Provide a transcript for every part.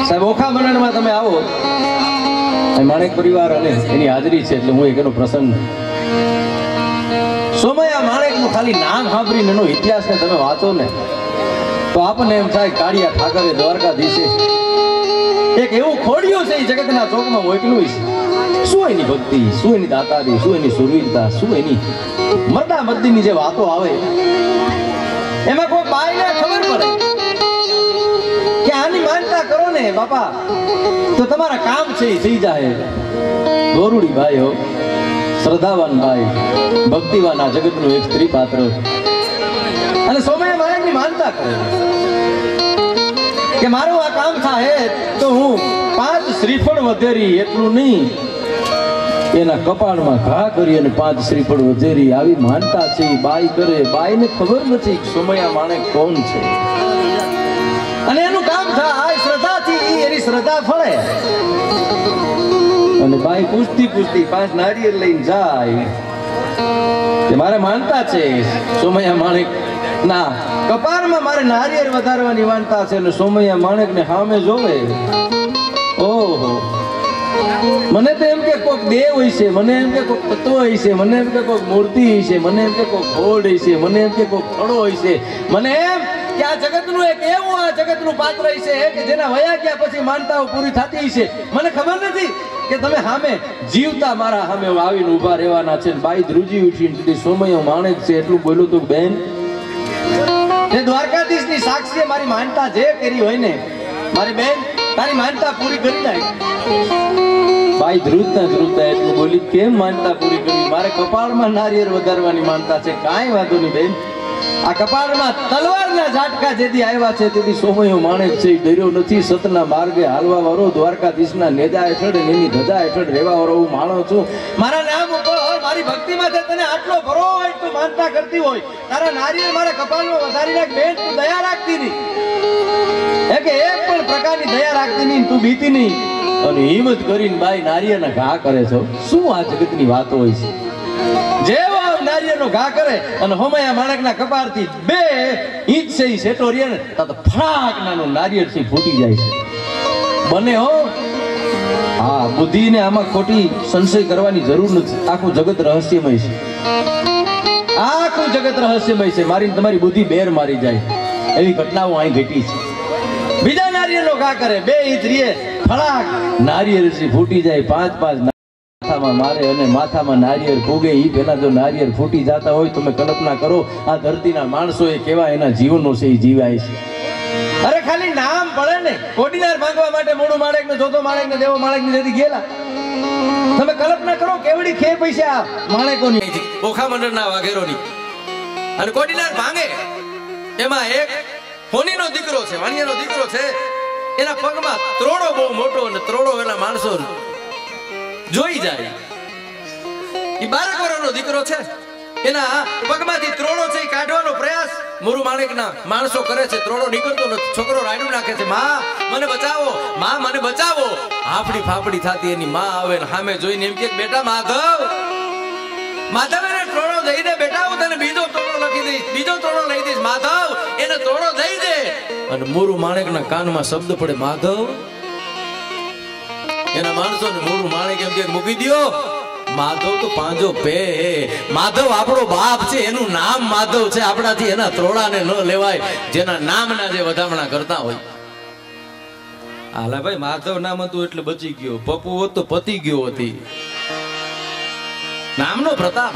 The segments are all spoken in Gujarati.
સાહેબ ઓખા મંડળમાં તમે આવો, માણેક પરિવાર અને એની હાજરી છે એટલે હું એક એનો પ્રસંગ સોમૈયા માણેકનું ખાલી નામ સાંભળીને એનો ઇતિહાસને તમે વાંચો ને તો આપણને એમ થાય કાળિયા ઠાકરે દ્વારકાધીશે એક એવું ખોડિયું છે એ જગતના ચોકમાં મોકલ્યું છે. શું એની ભક્તિ, શું એની દાતારી, શું એની સુરવીરતા, શું એની મરદા મર્દીની જે વાતો આવે એમાં કોઈ બાઈને ખબર પડે કે આની માનતા કરો ને બાપા તો તમારા કામ છે એ થઈ જાય. ગોરુડી ભાઈ હો, શ્રદ્ધાવાન ભાઈ, ભક્તિવાન આ જગતનું એક સ્ત્રી પાત્ર અને સોમૈયા માણેકની માનતા કરે કે મારું આ કામ થાય તો હું 5 શ્રીફળ વધેરી એટલું નહીં એના કપાળમાં ઘા કરી અને 5 શ્રીફળ વધેરી આવી માનતા છે. બાઈ કરે, બાઈને ખબર નથી સોમૈયા માણેક કોણ છે અને એનું કામ થાય શ્રદ્ધાથી, એની શ્રદ્ધા ફળે અને બાઈ પૂછતી પૂછતી 5 નારિયેળ લઈને જાય કે મારે માનતા છે સોમૈયા માણેક ના કપાળમાં મારે નારિયેળ વધારવાની માનતા છે. અને સોમૈયા માણેકને સામે જોવે, ઓહો મને તો એમ કે કોઈક દેવ હોય છે, મને એમ કે કોઈક તત્વ હોય છે, મને એમ કે કોઈક મૂર્તિ હોય છે, મને એમ કે કોઈક ઘોડ હોય છે, મને એમ કે કોઈક થડો હોય છે, મને એમ કે આ જગતનું એક એવું આ જગતનું પાત્ર છે કે જેના વયા ગયા પછી માનતાઓ પૂરી થતી છે. મને ખબર નથી કે તમે સામે જીવતા મારા સામે આવીને ઊભા રહેવાના છે. બાઈ ધ્રુજી ઉઠીને સોમૈયા માણેક છે એટલું બોલ્યું તું બેન, તે દ્વારકાધીશની સાક્ષીએ મારી માનતા જે કરી હોય ને મારી બેન તારી માનતા પૂરી કરી નાખ. બાઈ ધ્રુજતા ધ્રુજતા એટલું બોલી, કેમ માનતા પૂરી કરી? મારે કપાળમાં નારિયેળ વધારવાની માનતા છે. કાંઈ વાંધો નહીં બેન, આ કપાળમાં તલવારના ઝાટકા જેથી આવ્યા છે તેથી સોમૈયો માણેક છે ડર્યો નથી. સતના માર્ગે હાલવા વાળો, દ્વારકાધીશના નેજા હેઠળ એની ધજા હેઠળ રહેવા વાળો હું માણો છું. મારા નામ ઉપર મારી ભક્તિમાં તને આટલો ભરો હોય તું માનતા કરતી હોય, તારા નારિયેળ મારા કપાળમાં વધારી નાખ બેન. તું દયા રાખતી નહીં, એક પણ પ્રકારની દયા રાખતી નહીં, તું બીતી નહીં અને હિંમત કરીને બાઈ નારિયેળના ઘા કરે છો. શું આ જગતની વાતો હોય છે? જેવો નારિયેળનો ઘા કરે અને સોમૈયા માણેકના કપાળથી 2 ઇંચ છે સેટો રે ને તો ફાક નાનું નારિયેળથી ફૂટી જાય છે. બને હો, હા બુદ્ધિને આમાં ખોટી સંશય કરવાની જરૂર નથી. આખું જગત રહસ્યમય છે, આખું જગત રહસ્યમય છે. મારીને તમારી બુદ્ધિ બેર મારી જાય એવી ઘટનાઓ અહીં ઘટી છે. બીજા નારિયેળનો ઘા કરે 2 ઇંચ રે ફળાક નારિયેળથી ફૂટી જાય. 5 માથામાં મારે અને માથામાં નારિયેળ પૂગે. એ પેલા જો નારિયેળ ફૂટી જતા હોય તમે કલ્પના કરો આ ધરતીના માણસો એ કેવા એના જીવનો છે એ જીવાય છે. અરે ખાલી નામ પડે ને, કોડીનાર માંગવા માટે મોડું માણેક ને જોતો માણેક ને દેવો માણેક ની જેથી ગયેલા. તમે કલ્પના કરો કેવડી ખે પૈસા માણેકોની ઓખા મંડળના વાઘેરોની. અને કોડીનાર માંગે એમાં એક ફોનીનો દીકરો છે, વાણિયાનો દીકરો છે, એના પગમાં ત્રોડો બહુ મોટો અને ત્રોડો એના માણસો જોઈ જાય. એ 12 વર્ષનો દીકરો છે, એના પગમાંથી ત્રોડો છે કાઢવાનો પ્રયાસ મોરુ માણેકના માણસો કરે છે. ત્રોડો નીકળતો નથી. છોકરો રાડું નાખે છે, માં મને બચાવો, માં મને બચાવો. હાફડી ફાફડી થાતી એની માં આવે ને સામે જોઈને એમ કે બેટા માધવ, માધવ એને ત્રોડો દઈ દે બેટા, હું તને બીજો ત્રોડો લખી દઈશ, બીજો ત્રોડો લઈ દઈશ. માધવ એને ત્રોડો દઈ દે. અને મોરુ માણેકના કાનમાં શબ્દ પડે માધવ. એના માણસો ને મોરુ માણેક એમ કે મૂકી દયો. માધવ તો પાંજો પે, માધવ આપણો બાપ છે, એનું નામ માધવ છે. આપણાથી એના ત્રોડાને ન લેવાય જેના નામના જે વધામણા કરતા હોય. હાલા ભાઈ માધવ નામ હતું એટલે બચી ગયો, પપ્પુ હોત તો પતી ગયો હતી. નામનો પ્રતાપ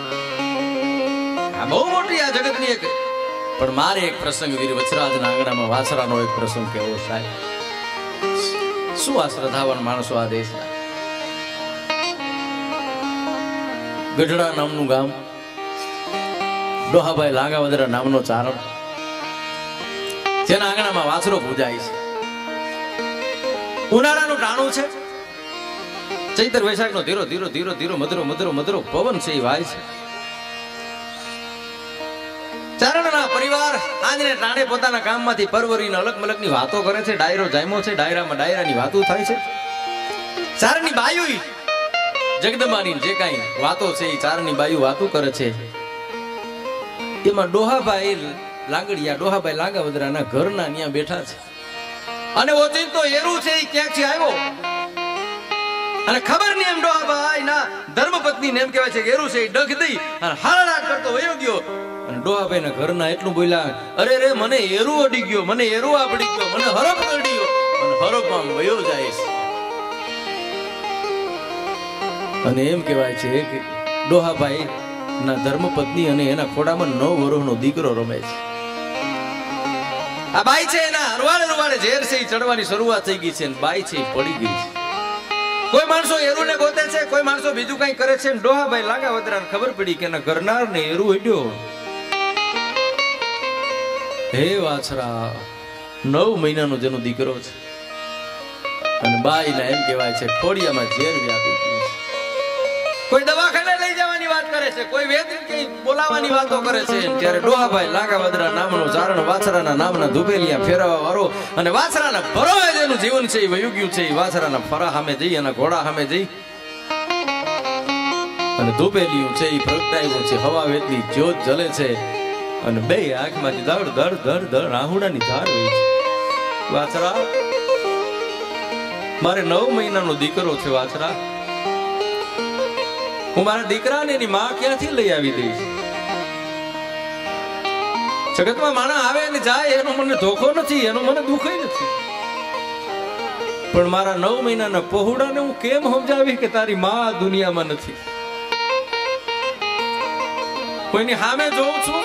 આ બહુ મોટી આ જગતની એક. પણ મારે એક પ્રસંગ વીર વચરાજના આંગણામાં વાછરાનો એક પ્રસંગ કેવો સાહેબ. શું આ શ્રદ્ધાવાન માણસો આ દેશના. ગઢડા નામનું ગામ, ડોહાભાઈ લાંગાવદરા નામનો ચારણ, જેના આંગણામાં વાછરો પૂજાય છે. ઉનાળાનું ટાણું છે, ચૈત્ર વૈશાખનો ધીરો ધીરો ધીરો ધીરો મધરો મધરો મધરો પવન છે એ વાય છે. ચારણના પરિવાર આજને ટાણે પોતાના કામમાંથી પરવરીને અલગ મલકની વાતો કરે છે. ડાયરો જામ્યો છે, ડાયરામાં ડાયરાની વાતો થાય છે. ચારણની બાયુ જગદંબાની જે કાંઈ વાતો છે એ ચારણની બાયુ વાતો કરે છે. એમાં ડોહાભાઈ લાંગડિયા, ડોહાભાઈ લાંગાવદરાના ઘરના ત્યાં બેઠા છે. અને ઓચિંતો એરું છે એ ક્યાંકથી આવ્યો અને ખબર નહીં એમ ડોહાભાઈ ના ધર્મપત્ની ને એમ કહેવાય છે કે એરું છે એ ડગ દઈ અને હાલાટ કરતો વયો ગયો અને ડોહાભાઈ ના ઘરના એટલું બોલ્યા, અરે રે મને એરું અડી ગયો, મને એરું આપડી ગયો, મને હરપ અડી ગયો અને હરપમાં વયો જાય છે. અને એમ કહેવાય છે કે ડોહાભાઈ ના ધર્મપત્ની અને એના ખોડામાં 9 વર્ષનો દીકરો રમે છે. આ બાઈ છે એના હરવાડે ઝેર છે ચડવાની શરૂઆત થઈ ગઈ છે અને બાઈ છે પડી ગઈ છે. કોઈ માણસો એરુને ગોતે છે, કોઈ માણસો બીજું કઈ કરે છે. ડોહાભાઈ લાંગાવદરાને ખબર પડી કે એના ઘરનાર ને એરુ અડ્યો. હે વાછરા, 9 મહિનાનો જેનો દીકરો છે અને બાઈ ના એમ કહેવાય છે ખોડિયામાં ઝેર વ્યાપી ગયું છે. કોઈ દવાખાને લઈ જવાની વાત કરે છે, કોઈ વેદ કે બોલાવાની વાતો કરે છે. ત્યારે ડોહાભાઈ લાંગાવદરા નામનો ચારણ વાછરાના નામના ધુબેલિયા ફેરવા વાળો અને વાછરાના ભરોએ જેનું જીવન છે એ વયું ગયું છે. એ વાછરાના ફરા સામે જઈ અને ઘોડા સામે જઈ અને ધુબેલિયું છે એ પ્રગટાવ્યું છે. હવા વેતની જ્યોત જલે છે અને બે આંખમાંથી ધડ ધડ ધડ ધડ આહુડાની ધાર વહી છે. વાછરા, મારે 9 મહિનાનો દીકરો છે. વાછરા, હું મારા દીકરાને એની માં ક્યાંથી લઈ આવી દઈશ? જગતમાં માણસ આવે અને જાય એનો મને ધોખો નથી, એનો મને દુઃખ નથી, પણ મારા 9 મહિનાના પહોળાને હું કેમ સમજાવી કે તારી માં દુનિયામાં નથી? કોઈની સામે જોઉં છું,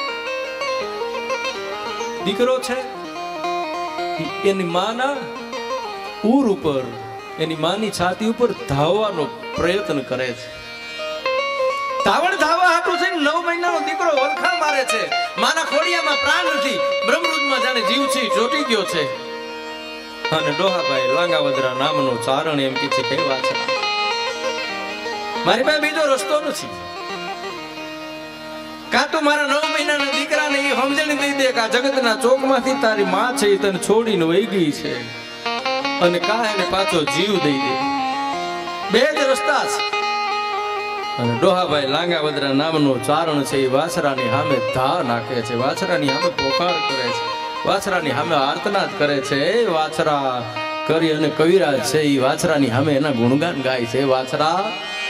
દીકરો છે એની માના ઉર ઉપર, એની માની છાતી ઉપર ધાવવાનો પ્રયત્ન કરે છે. ધાવવા હાટું થઈને 9 મહિનાનો દીકરો વલખા મારે છે. માના ખોડિયામાં પ્રાણ નથી, બ્રહ્મરુદમાં જાણે જીવ છે ચોટી ગયો છે. અને ડોહાભાઈ લાંગાવદરા નામનો ચારણ એમ કે છે કે વાછરા, મારી પાસે બીજો રસ્તો નથી. કાં તો મારા 9 મહિનાના દીકરાને એ સમજણ દઈ દે કે આ જગતના ચોકમાંથી તારી માં છે એ તને છોડીને વહી ગઈ છે, અને કાં એને પાછો જીવ દઈ દે. બે જ રસ્તા છે. અને ડોહાભાઈ લાંગાવદરા નામનો ચારણ છે એ વાછરાની સામે ધા નાખે છે, વાછરાની સામે પોકાર કરે છે, વાછરાની સામે આર્તનાદ કરે છે. એ વાછરા કરી અને કવિરાજ છે એ વાછરાની સામે એના ગુણગાન ગાય છે. વાછરા,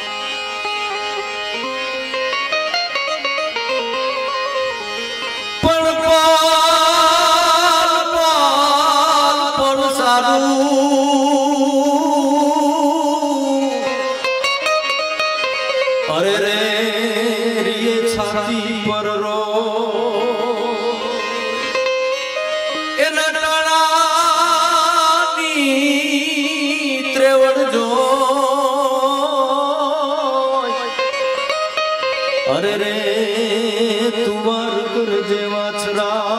અરે રે રિયે છાતી પર રો એના ડાળાની ત્રેવડ જો, અરે રે તું વાર કરજે વાછરા,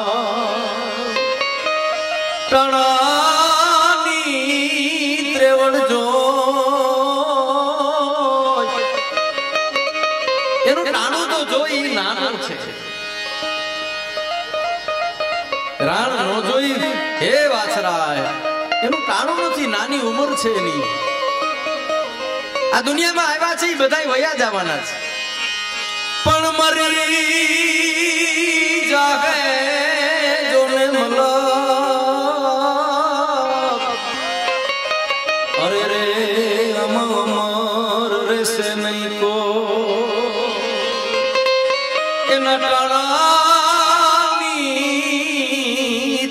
ટાણાની ત્રેવડ જો. એનું નાનું તો જોઈ નાનું છે, રાણ નો જોઈ. હે વાછરા, એનું ટાણું નથી, નાની ઉંમર છે એની. આ દુનિયામાં આવ્યા છે એ બધા વયા જવાના છે, પણ મરી જાવે જોને મલા. અરે રે અમર રેસે નહીં કો એના ટાળાની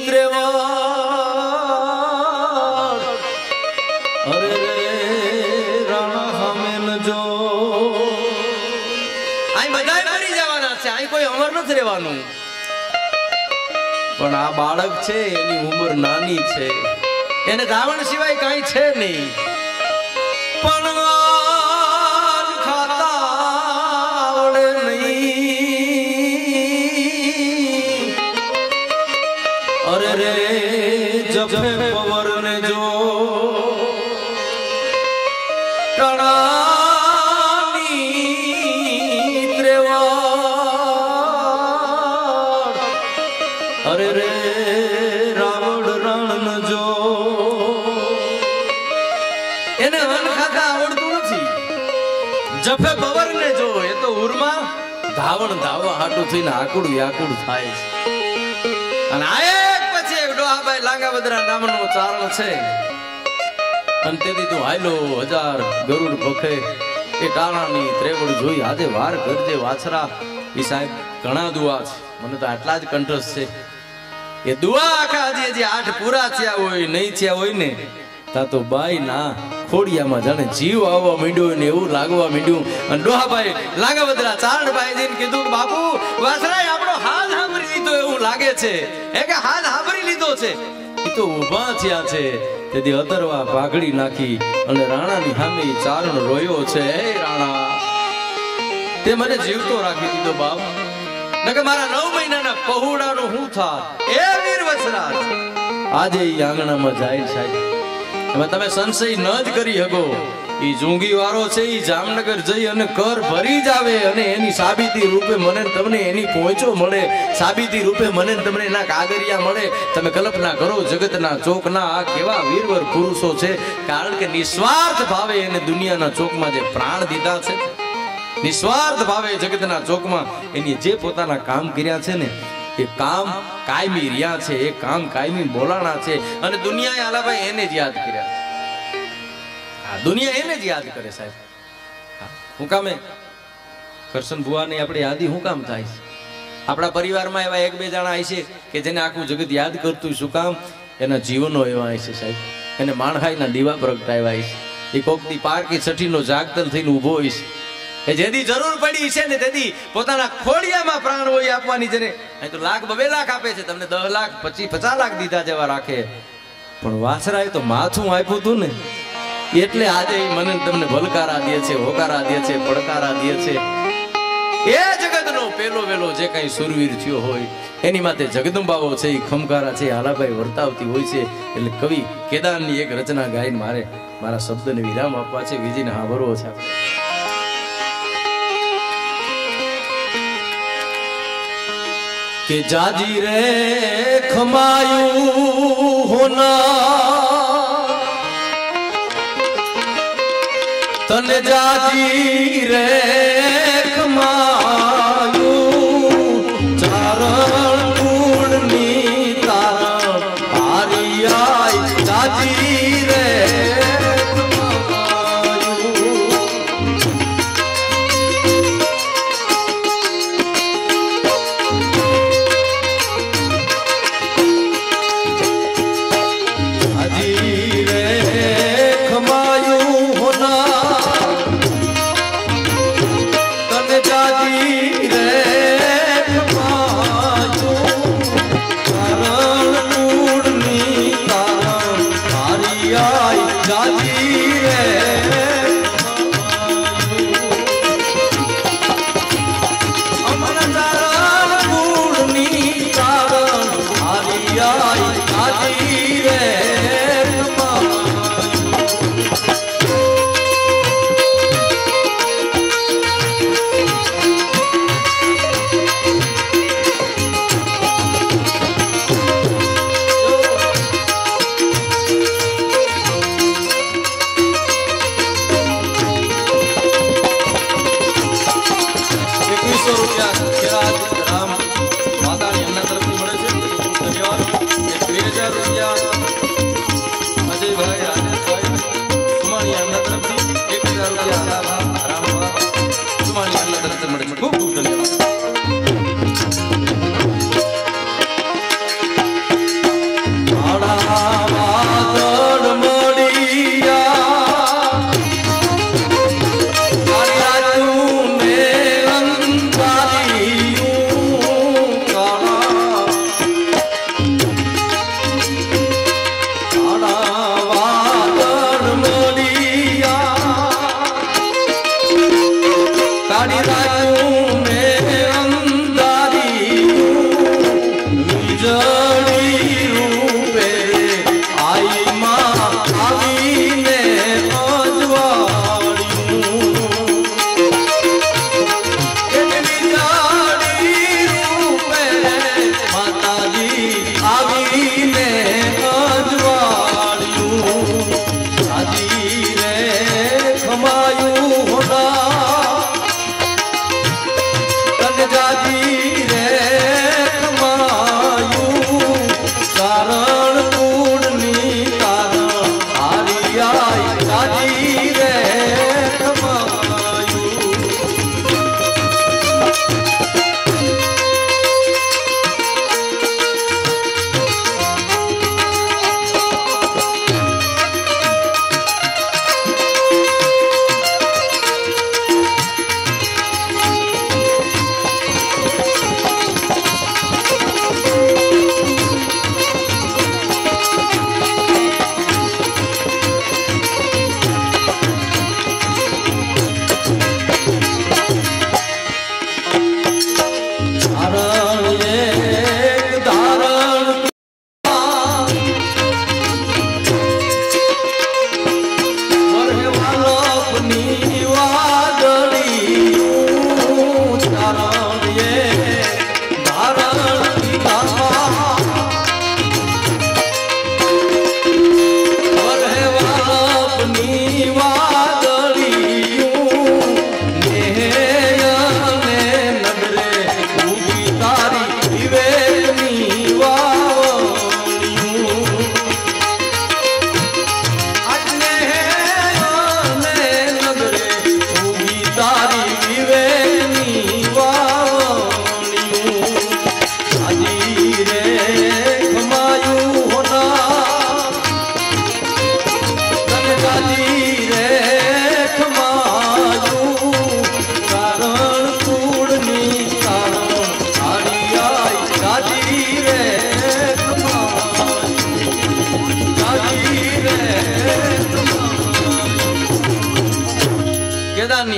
ત્રેવડ. અરે રે રાણા હમેલ જો. અહીં બધાય મરી જવાના છે, અહીં કોઈ અમર નથી રહેવાનું. પણ આ બાળક છે એની ઉંમર નાની છે, એને ધાવણ સિવાય કાંઈ છે નહીં. પણ અરે રે જફે પવર ને જો ટાણાની ત્રેવડ. અરે રે રાવણ રણ જો. એને વન ખાતા આવડતું નથી. જફે પવર ને જો, એ તો ઉરમાં ધાવણ ધાવવા હાટું થઈને આકુડ વ્યાકુડ થાય છે. અને આ એક પછી એક ડોહાભાઈ લાંગાવદરા નામનો ચારણ છે અને તેથી તું હાયલો 1000 ગરુડ ભખે એ ટાણાની ત્રેવડ જોઈ આજે વાર કરજે વાછરા એ સાહેબ ઘણા દુઆ છે મને તો આટલા જ કંઠસ્થ છે એ દુઆ આખા જે 8 પૂરા થયા હોય નહીં થયા હોય ને તા તો બાઈ ના ખોડિયામાં જાણે જીવ આવવા માંડ્યો ને એવું લાગવા માંડ્યું અને ડોહાભાઈ લાંગાવદરા ચારણભાઈ જઈને કીધું બાપુ વાસરાએ આપણો હાથ સાંભળી લીધો એવું લાગે છે એ કે હાથ સાંભળી લીધો છે એ તો ઊભા થયા છે તેથી અતરવા પાઘડી નાખી અને રાણાની સામે ચારણ રોયો છે હે રાણા તે મને જીવતો રાખી દીધો બાપ નકે મારા 9 મહિનાના પહોળાનો હું થા એ વીર વસરાજ આજે ઈ આંગણામાં જાય સાહેબ હવે તમે સંશય ન જ કરી શકો ઈ જુંગી વાળો છે ઈ જામનગર જઈ અને કર ભરી જ આવે અને એની સાબિતી રૂપે મને તમને એની પહોંચો મળે સાબિતી રૂપે મને તમને એના કાગરિયા મળે તમે કલ્પના કરો જગતના ચોકના આ કેવા વીરવર પુરુષો છે કારણ કે નિસ્વાર્થ ભાવે એને દુનિયાના ચોકમાં જે પ્રાણ દીધા છે નિસ્વાર્થ ભાવે જગતના ચોકમાં એની જે પોતાના કામ કર્યા છે ને એ કામ કાયમી રહ્યા છે એ કામ કાયમી બોલાણા છે અને દુનિયાએ આલાભાઈ એને જ યાદ કર્યા છે દુનિયા એને જ યાદ કરે સાહેબ હું કામે કરશન ભુવાની આપણી યાદી હું કામ થાય છે આપણા પરિવારમાં એવા 1-2 જણા છે કે જેને આખું જગત યાદ કરતું શું કામ એના જીવનો એવા છે સાહેબ એને માણહાઈના દીવા પ્રગટાવ્યા છે એ કોકની પારકી છઠ્ઠીનો જાગતલ થઈને ઊભો હોય છે એ જેદી જરૂર પડી છે ને તેથી પોતાના ખોડિયામાં પ્રાણ હોય આપવાની જેને અહીં તો 1,00,000 2 લાખ આપે છે તમને 10 લાખ 50 લાખ દીધા જેવા રાખે પણ વાસરાએ તો માથું આપ્યું હતું ને એટલે આજે મને તમને ભલકારા દે છે હોકારા દે છે પડકારા દે છે એ જગતનો પેલો વેલો જે કઈ સુરવીર થયો હોય એની માથે જગદંબાઓ છે એ ખમકારા છે આલાભાઈ વર્તાવતી હોય છે એટલે કવિ કેદારની એક રચના ગાઈને મારા શબ્દને વિરામ આપવા છે વિજયને હાંભળવો છે કે જાજી રે ખમાયું હોના તને જાજી રે ખમાયું ચારણ ગુણની તારણ હારી આય જાજી રે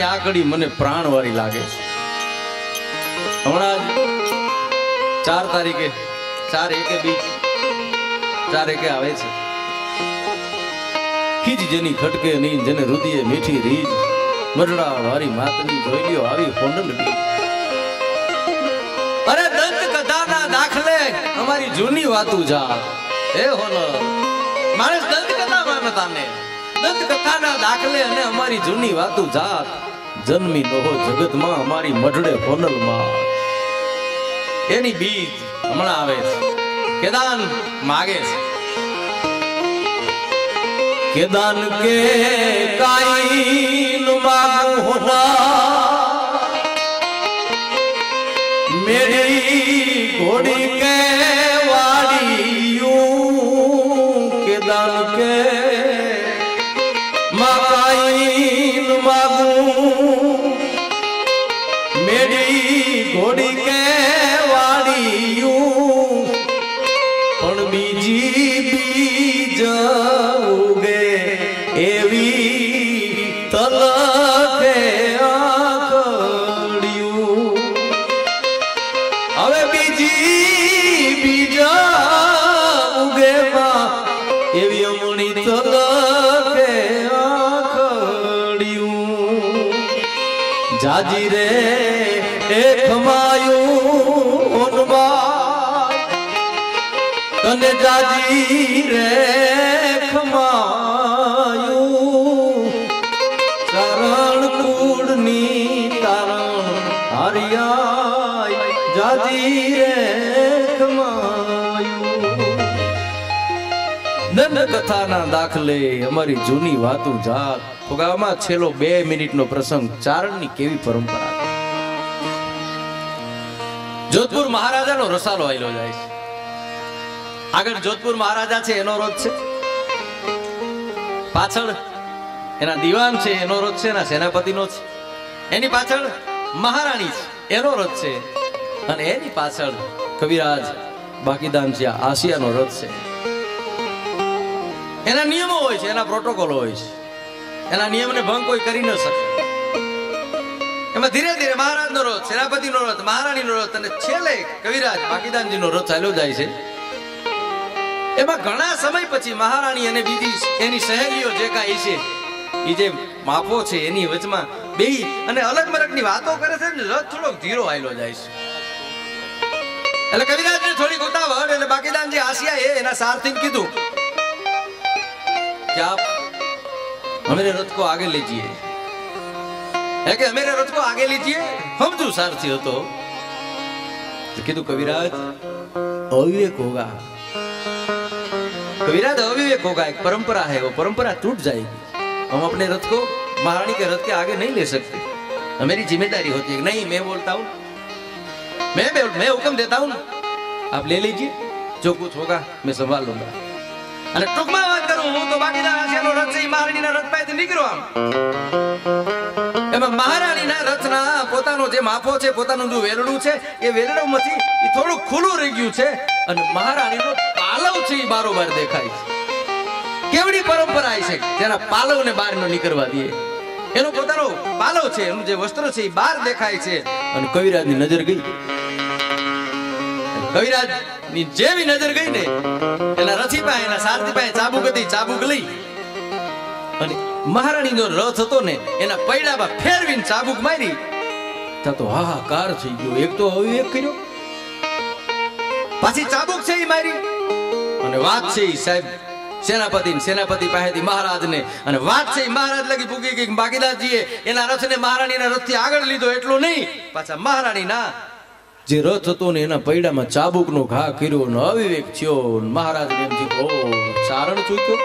આ કડી મને પ્રાણવાળી લાગે છે. હમણાં 4 તારીખે 4 એકે આવે છે. ખીજ જેની ખટકે નહીં, જેને રુદિયે મીઠી રીજ, મરડા વારી માતની જોઈ લ્યો આવી કોંડલ બી. અરે દંત કથાના દાખલે અમારી જૂની વાતું જા એ હોનો માણસ દંત કથા માનતા ને દંત કથાના દાખલે અને અમારી જૂની વાતું જાત જન્મી નોહો જગતમાં અમારી મઢડે કોંડલમાં એની બીજ હમણાં આવે છે. કેદાન માગે છે. કેદાન કે કાઈન માગું હોના मेरी घोड़ी के वाड़ियों केदार के मकाइन मागूं मेरी घोड़ी के वाड़ियों पण बीजी बीज उगे एवी तलके जाजी रे एक मायूं तने जाजी रे खमायूं चरण कूड़नी तारण हरियाय जाजी रे खमायूं. દંડ કથાના દાખલે અમારી જૂની વાતું જાત ફુગામાં છેલ્લો 2 મિનિટનો પ્રસંગ ચારણની કેવી પરંપરા. જોધપુર મહારાજાનો રસાલો આયલો જાય છે. આગળ જોધપુર મહારાજા છે એનો રોજ છે, પાછળ એના દીવાન છે એનો રોજ છે, એના સેનાપતિનો છે, એની પાછળ મહારાણી છે એનો રોજ છે, અને એની પાછળ કવિરાજ બાકીદાનજી આસિયાનો રથ છે. એના નિયમો હોય છે, એના પ્રોટોકોલ હોય છે, એના નિયમને ભંગ કોઈ કરી ન શકે. એમાં ધીરે ધીરે મહારાજનો રથ, સેનાપતિનો રથ, મહારાણીનો રથ અને છેલ્લે કવિરાજ બાકીદાનજીનો રથ ચાલ્યો જાય છે. એમાં ઘણા સમય પછી મહારાણી અને બીજી એની સહેલીઓ જે કાંઈ છે એ જે માફો છે એની વચમાં બેહી અને અલગ મલગની વાતો કરે છે ને રથ થોડોક ધીરો આયલો જાય છે. એટલે કવિરાજને થોડીક ઉતાવળ એટલે બાકીદાનજી આસિયાએ એના સારથીને કીધું कि आप हमारे रथ को आगे लीजिए. है कि हमारे रथ को आगे लीजिए. हम जो सारथी हो तो कीधु कविराज अविवेक होगा, कविराज अविवेक होगा. एक परंपरा है, वो परंपरा टूट जाएगी. हम अपने रथ को महारानी के रथ के आगे नहीं ले सकते. हमारी जिम्मेदारी होती है. नहीं, मैं बोलता हूँ, मैं हुक्म देता हूँ, आप ले लीजिए, जो कुछ होगा मैं संभाल लूंगा. અને ટૂંકમાં વાત કરું હું તો બાકીદાર આસિયાનો રથ છે મહારાણીના રથ પાસેથી નીકળ્યો. આમ એમાં મહારાણીના રથના પોતાનો જે માફો છે, પોતાનું જે વેરડું છે એ વેરડામાંથી એ થોડું ખુલ્લું રહી ગયું છે અને મહારાણીનો પાલવ છે એ બારોબાર દેખાય છે. કેવડી પરંપરા છે જેના પાલવને બહાર ન નીકળવા દે. એનો પોતાનો પાલવ છે, એનું જે વસ્ત્ર છે એ બહાર દેખાય છે. અને કવિરાજની નજર ગઈ. કવિરાજ ની જેવી નજર ગઈ ને એના રથી પાસે, એના સારથી પાસે ચાબુક હતી. ચાબુક લઈ અને મહારાણીનો રથ હતો ને એના પૈડામાં ફેરવીને ચાબુક મારી. તો હાહાકાર થઈ ગયો. એક તો અવિવેક કર્યો, પાછી ચાબુક છે એ મારી. અને વાત છે એ સાહેબ સેનાપતિ પાસેથી મહારાજને, અને વાત છે મહારાજ લગી પૂગી ગઈ. બાકીદારજીએ એના રથને મહારાણીના રથથી આગળ લીધો. એટલું નહીં, પાછા મહારાણીના જે રથ હતો ને એના પૈડામાં ચાબુકનો ઘા કર્યો ને અવિવેક થયો. મહારાજને એમ થયું ઓ ચારણ ચૂક્યો,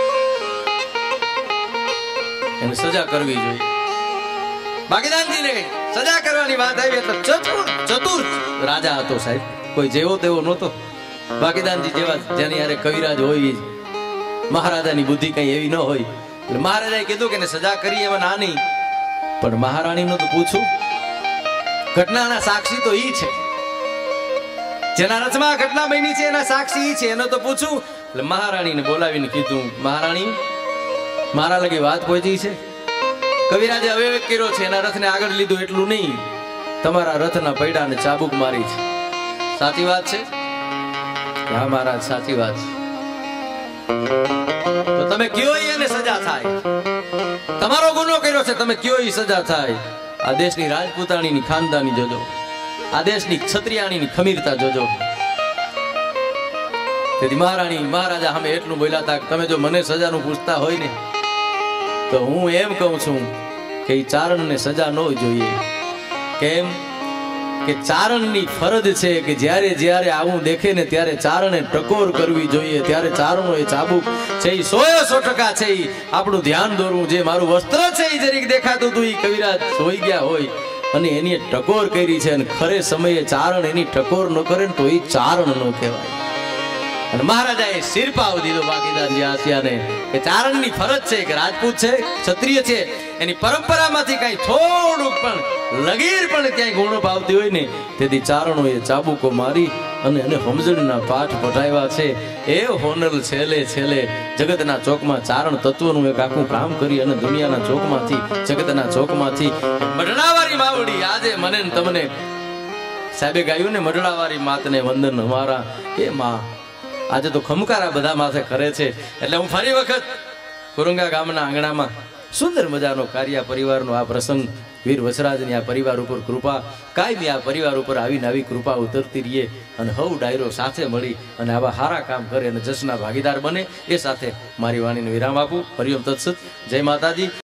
એને સજા કરવી જોઈએ. બાકીદાનજીને સજા કરવાની વાત આવી એટલે ચતુર રાજા હતો સાહેબ. કોઈ જેવો તેવો નહોતો. બાકીદાનજી જેવા જેની યારે કવિરાજ હોય, મહારાજાની બુદ્ધિ કઈ એવી ન હોય. એટલે મહારાજાએ કીધું કે સજા કરી એમાં ના નહીં, પણ મહારાણીનું તો પૂછું. ઘટનાના સાક્ષી તો ઈ છે, જેના રથમાં ઘટના બની છે એના સાક્ષી ઈ છે, એનો તો પૂછું. એટલે મહારાણીને બોલાવીને કીધું, મહારાણી મારા લગી વાત પહોંચી છે, કવિરાજે અવિવેક કર્યો છે, એના રથને આગળ લીધું એટલું નહીં, તમારા રથના પૈડાને ચાબુક મારી છે. સાચી વાત છે? હા મહારાજ, સાચી વાત છે. તો તમે કયો એને સજા થાય? તમારો ગુનો કર્યો છે, તમે કયો એ સજા થાય? આ દેશની રાજપૂતાણીની ખાનદાની જોજો, આ દેશની ક્ષત્રિયાણીની ખમીરતા જોજો. તેથી મહારાણી મહારાજા સામે એટલું બોલ્યા હતા કે તમે જો મને સજાનું પૂછતા હોય ને તો હું એમ કહું છું કે એ ચારણને સજા ન જોઈએ. કેમ કે ચારણની ફરજ છે કે જ્યારે જ્યારે આવું દેખે ને ત્યારે ચારણે ટકોર કરવી જોઈએ. ત્યારે ચારણો એ ચાબુક છે એ 100% છે એ આપણું ધ્યાન દોરવું. જે મારું વસ્ત્ર છે એ જરીક દેખાતું હતું એ કવિરાજ હોઈ ગયા હોય અને એની ટકોર કરી છે, અને ખરે સમયે ચારણ એની ટકોર ન કરે ને તો એ ચારણ ન કહેવાય. અને મહારાજાએ શિરપાવ દીધો બાકીદારજી આસિયાને કે ચારણની ફરજ છે કે રાજપૂત છે, ક્ષત્રિય છે, એની પરંપરામાંથી કઈ થોડુંક પણ લગીર પણ ક્યાંય ગુણ પાવતી હોય ને તેથી ચારણોએ ચાબુકો મારી અને એને સમજણના પાઠ પઢાવ્યા છે. એ હોનલ છેલ્લે છેલ્લે જગતના ચોકમાં ચારણ તત્વનું એક આખું કામ કરી અને દુનિયાના ચોકમાંથી, જગતના ચોકમાંથી મઢડાવાળી માવડી આજે મને ને તમને સાહેબે ગાયું ને, મઢડાવાળી માતને વંદન અમારા. એ માં આજે તો ખમકારા બધા માથે કરે છે. એટલે હું ફરી વખત કુરંગા ગામના આંગણામાં સુંદર મજાનો કાર્ય પરિવારનો આ પ્રસંગ, વીર વસરાજની આ પરિવાર ઉપર કૃપા કાયમી આ પરિવાર ઉપર આવીને આવી કૃપા ઉતરતી રહીએ અને હવ ડાયરો સાથે મળી અને આવા સારા કામ કરે અને જશના ભાગીદાર બને. એ સાથે મારી વાણીનો વિરામ આપું. હરિઓમ તત્સત. જય માતાજી.